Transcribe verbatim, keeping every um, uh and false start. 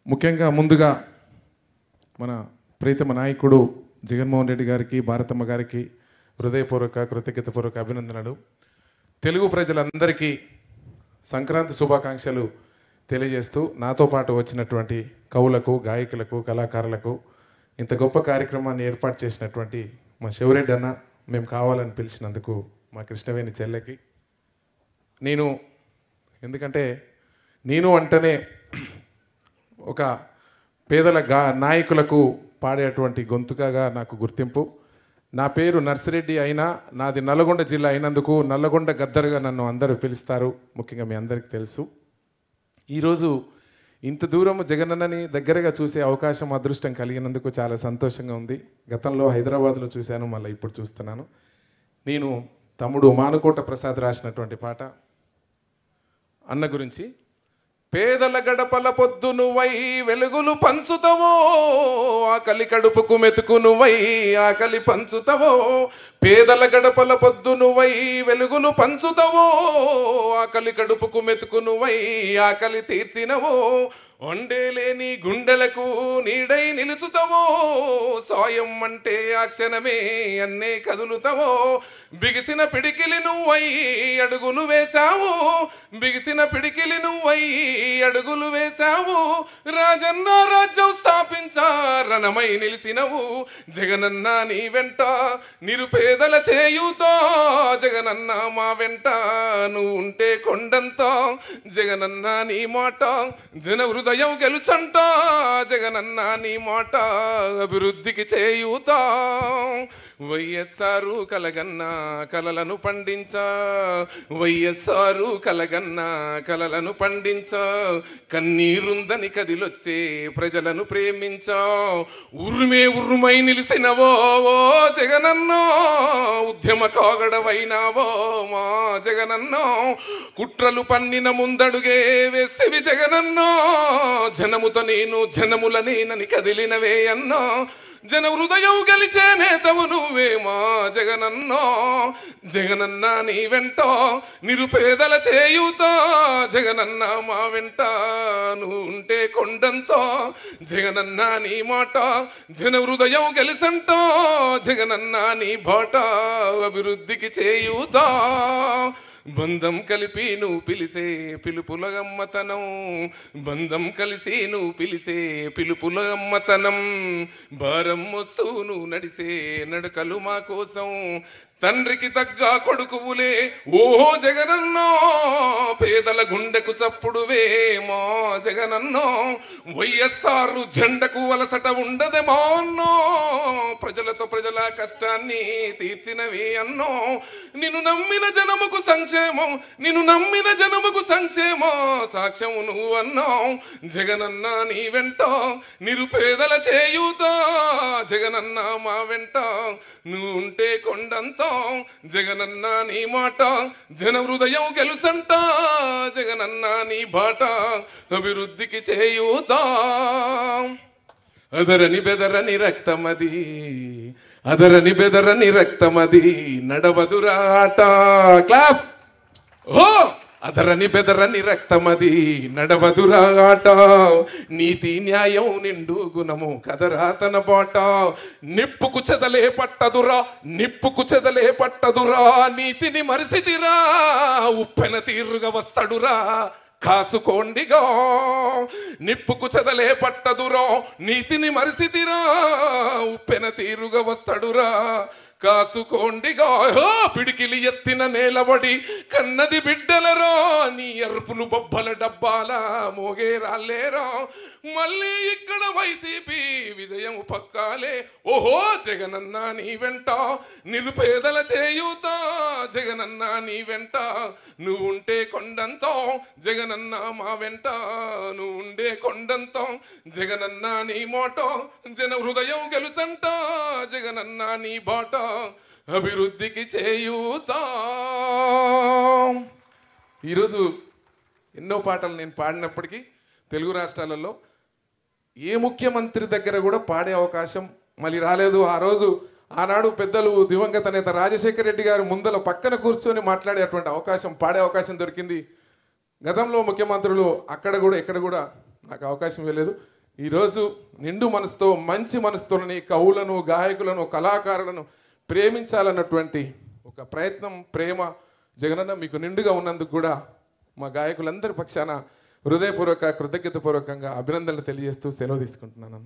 ముఖ్యంగా ముందుగా మన ప్రీతమ నాయకుడు జగన్మోహన్ రెడ్డి గారికి భారతమ్మ గారికి హృదయపూర్వక కృతజ్ఞతపూర్వక అభినందనలు. తెలుగు ప్రజలందరికీ సంక్రాంతి శుభాకాంక్షలు తెలియజేస్తూ నాతో పాటు వచ్చినటువంటి కవులకు, గాయకులకు, కళాకారులకు ఇంత గొప్ప కార్యక్రమాన్ని ఏర్పాటు చేసినటువంటి మా శివరెడ్డి అన్న, మేము కావాలని పిలిచినందుకు మా కృష్ణవేణి చెల్లెకి, నేను ఎందుకంటే నేను అంటేనే ఒక పేదల గా నాయకులకు పాడేటువంటి గొంతుకగా నాకు గుర్తింపు. నా పేరు నర్సిరెడ్డి అయినా నాది నల్లగొండ జిల్లా అయినందుకు నల్లగొండ గద్దరుగా నన్ను అందరూ పిలుస్తారు. ముఖ్యంగా మీ అందరికీ తెలుసు. ఈరోజు ఇంత దూరం జగనన్నని దగ్గరగా చూసే అవకాశం, అదృష్టం కలిగినందుకు చాలా సంతోషంగా ఉంది. గతంలో హైదరాబాద్లో చూశాను, మళ్ళీ ఇప్పుడు చూస్తున్నాను. నేను తమ్ముడు మానుకోట ప్రసాద్ రాసినటువంటి పాట అన్న గురించి. పేదల గడపల పొద్దు నువ్వై వెలుగులు పంచుతావో, ఆకలి కడుపుకు మెతుకు నువ్వై ఆకలి పంచుతావో. పేదల గడపల పొద్దు నువ్వై వెలుగులు పంచుతావో, ఆకలి కడుపుకు మెతుకు నువ్వై ఆకలి తీర్చినవో. వండేలేని గుండెలకు నీడై నిలుచుతావో, సాయం అంటే ఆ క్షణమే అన్నే కదులుతావో. బిగిసిన పిడికిలి నువ్వై అడుగులు వేశావు, బిగిసిన పిడికిలి నువ్వై అడుగులు వేశావు. రాజన్న రాజ్యం స్థాపించా రణమై నిలిసినవు. జగనన్న నీ వెంట నిరుపేదల చేయుతో, జగనన్న మా వెంట నువ్వు ఉంటే కొండంతా. జగనన్న నీ మాట జన హృదయం గెలుచంట, జగనన్న నీ మాట అభివృద్ధికి చేయుతా. వైఎస్ఆర్ కలగన్నా కలలను పండించా, వైఎస్ఆర్ కలగన్నా కలలను పండించా. కన్నీరుందని కదిలొచ్చే ప్రజలను ప్రేమించా. ఉరుమే ఉరుమై నిలిసినవో జగనన్నో, ఉద్యమ కాగడవైనావో మా జగనన్నో. కుట్రలు పన్నిన ముందడుగే వేసివి జగనన్నో, జనముతో నేను జనముల నేనని కదిలినవే అన్నో. జన హృదయం గెలిచే నేతవు నువ్వే మా జగనన్నో. జగనన్న నీ వెంట నిరుపేదల చేయుతా, జగనన్న మా వెంట నువ్వు ఉంటే కొండంతో. జగనన్న నీ మాట జన హృదయం గెలిసంట, జగనన్న నీ బాట అభివృద్ధికి చేయుతా. బంధం కలిపి నువ్వు పిలిసే పిలుపుల గమ్మతనం, బంధం కలిసి నువ్వు పిలిసే పిలుపుల గమ్మతనం. భారం మోస్తూ నువ్వు నడిసే నడకలు మా కోసం, తండ్రికి తగ్గ కొడుకువులే ఓ జగనన్నో. పేదల గుండెకు చప్పుడువే మా జగనన్నో. వైఎస్ఆర్ జెండకు వలసట ఉండదే మా అన్నో, ప్రజలతో ప్రజల కష్టాన్ని తీర్చినవి అన్నో. నిన్ను నమ్మిన జనముకు సంక్షేమం, నిన్ను నమ్మిన జనముకు సంక్షేమం సాక్ష్యము నువ్వు అన్నావు. జగనన్న నీ వెంట నిరుపేదల చేయుతా, జగనన్న మా వెంట నువ్వు ఉంటే కొండంతా. జగనన్న నీ మాట జన హృదయం గెలుసంట, జగనన్న నీ బాట అభివృద్ధికి చేయుతా. అదరని బెదరని రక్తమది, అదరని బెదరని రక్తమది నడవదురాట. క్లాస్. ఓ అదరని బెదరని రక్తమది నడవదురాట. నీతి న్యాయం నిండు గుణము కదరా తన బాట. నిప్పుకు చెదలే పట్టదురా, నిప్పుకు చెదలే పట్టదురా. నీతిని మరిసిదిరా, ఉప్పెన తీరుగా వస్తాడురా కాసుకోండిగా. నిప్పుకు చెదలే పట్టదురా, నీతిని మరిసిదిరా, ఉప్పెన తీరుగా వస్తాడురా కాసుకోండిగా. పిడికిలి ఎత్తిన నేలబడి కన్నది బిడ్డలరా, నీ అరుపులు బొబ్బల డబ్బాల మోగే రాలేరా. మళ్ళీ ఇక్కడ వైసీపీ విజయం పక్కాలే. ఓహో జగనన్న నీ వెంట నిరుపేదల చేయుతా, జగనన్న నీ వెంట నువ్వు ఉంటే కొండంతో. జగనన్న మా వెంట నువ్వు ఉండే కొండంతో. జగనన్న నీ మాట జన హృదయం గెలుసంట, జగనన్న నీ బాట అభివృద్ధికి చేయుతా. ఈరోజు ఎన్నో పాటలు నేను పాడినప్పటికీ తెలుగు రాష్ట్రాలలో ఏ ముఖ్యమంత్రి దగ్గర కూడా పాడే అవకాశం మళ్ళీ రాలేదు. ఆ రోజు ఆనాడు పెద్దలు దివంగత నేత రాజశేఖర రెడ్డి గారు ముందల పక్కన కూర్చొని మాట్లాడేటువంటి అవకాశం, పాడే అవకాశం దొరికింది. గతంలో ముఖ్యమంత్రులు అక్కడ కూడా ఎక్కడ కూడా నాకు అవకాశం ఇవ్వలేదు. ఈరోజు నిండు మనసుతో మంచి మనసుతోని కవులను గాయకులను కళాకారులను ప్రేమించాలన్నటువంటి ఒక ప్రయత్నం ప్రేమ జగనన్న మీకు నిండుగా ఉన్నందుకు కూడా మా గాయకులందరి పక్షాన హృదయపూర్వక కృతజ్ఞతాపూర్వకంగా అభినందనలు తెలియజేస్తూ సెలవు తీసుకుంటున్నాను.